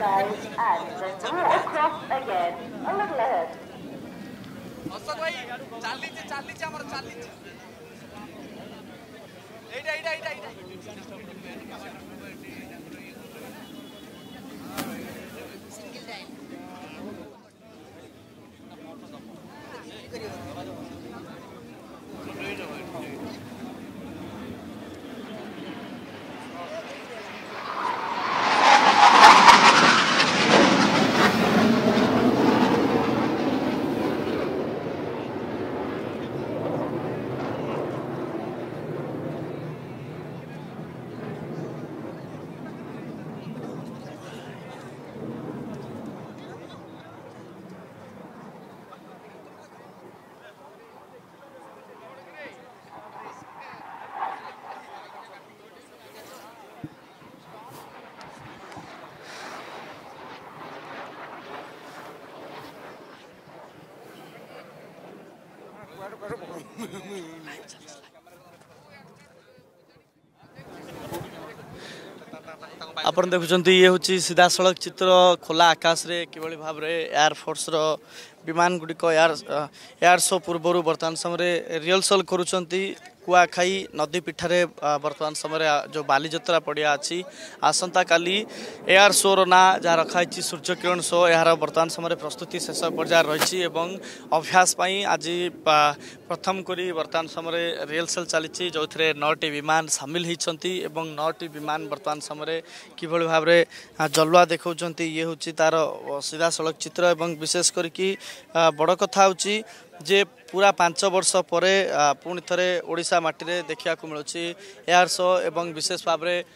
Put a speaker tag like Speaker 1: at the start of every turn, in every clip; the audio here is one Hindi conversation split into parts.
Speaker 1: side and then do across again. A little ahead.
Speaker 2: Ashok भाई चाली हमर चाली एटा
Speaker 3: आपण देखुं ये हूँ सीधा सड़क चित्र खोला आकाश रे किभली भाव में एयरफोर्स विमान गुड़िक एयर शो पूर्वर बर्तमान समय रिहर्सल करुँच कुआखाई नदी पीठारे बर्तमान समय जो बालीजत्रा पड़िया अच्छी आसंता काली एयर शो रो ना जहाँ रखाई सूर्यकिरण शो यार बर्तमान समय प्रस्तुति शेष पर्याय रही अभ्यास आज प्रथम करी बर्तमान समय रिहर्सल चली जो थे 9टी विमान सामिल होती 9टी विमान बर्तमान समय किभली भाव में जलुआ देखा ये हूँ तार सीधा सड़क चित्र एवं विशेष करके बड़ कथा हूँ जे पूरा 5 वर्ष पर पुणी थे ओडिशा माटी रे देखा मिलूँ एयर शो एवं विशेष भाव में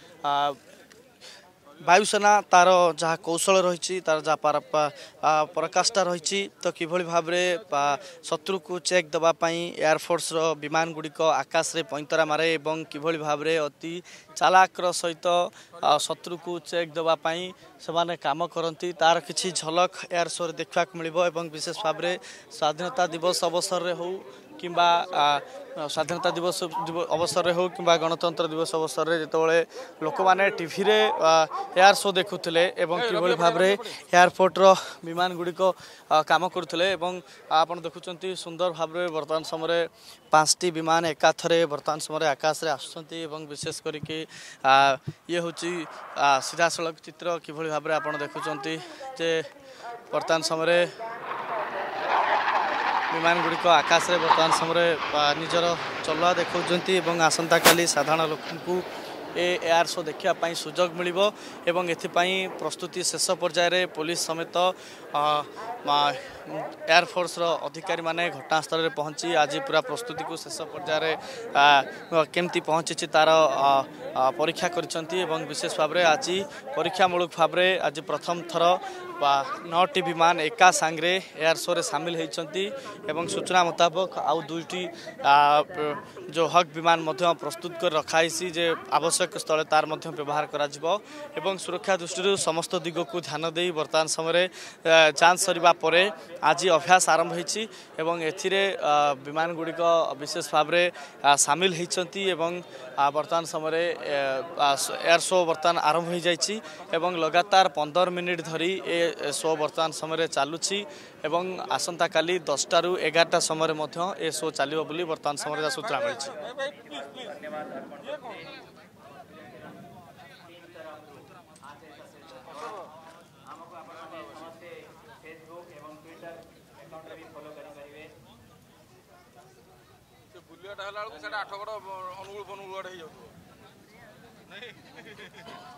Speaker 3: वायुसेना तार जहाँ कौशल रही तार जहाँ पराकाष्ठा रही तो किभली भाव में शत्रु को चेक देवाई एयरफोर्स विमान गुड़िक आकाश रे पैंतरा मारे एवं किभली भाव में अति चालाकर सहित शत्रु को चेक देवाई से काम करती तार किसी झलक एयर शो देखा मिल एवं विशेष भाव में स्वाधीनता दिवस अवसर में हो कि स्वाधीनता दिवस अवसर में हो कि गणतंत्र दिवस अवसर में जितेबाला लोक मैंने टीवी रे एयर शो देखुले कि भाव में एयरपोर्ट विमान गुड़िक काम करुले आप देखुं सुंदर भाव में बर्तमान समय 5टी विमान एकाथरे बर्तमान समय आकाश में आसुँच विशेष करके ये हूँ सीधा सड़क चित्र किभली भाव में आप देखुं जे बर्तमान समय विमान गुड़िक आकाश में बर्तमान समय निजर चलुआ देखा आसंता काली साधारण लोक एयर शो देखापी सुजोग मिल प्रस्तुति शेष पर्याय पुलिस समेत एयरफोर्स अधिकारी माने घटनास्थल में पहुंची आज पूरा प्रस्तुति को शेष पर्याय केमती पहुंची तार परीक्षा करिसेंती विशेष भाव में आज परीक्षामूलक भाव में आज प्रथम थर 9टी विमान एका सांगरे एयर शो रे सामिल होती सूचना मुताबक आउ 2टी जो हक विमान प्रस्तुत कर रखाई जे आवश्यक स्थल तार व्यवहार करा सुरक्षा दृष्टि समस्त दिग को ध्यान दे बर्तमान समय जांच सरिबा परे आज अभ्यास आरंभ होती विमान गुड़िक विशेष भाव में सामिल होती बर्तमान समय एयर शो बर्तमान आरंभ हो जाइए लगातार 15 मिनिट धरी ए शो बर्तमान समय चलुची आसंता काली 10टा ରୁ 11टा समय ए शो चलो बोली बर्तमान समय सूचना मिली।
Speaker 2: बुलियाटा हला बेलू से 8 गड़ अनुगुल फनुगुल हो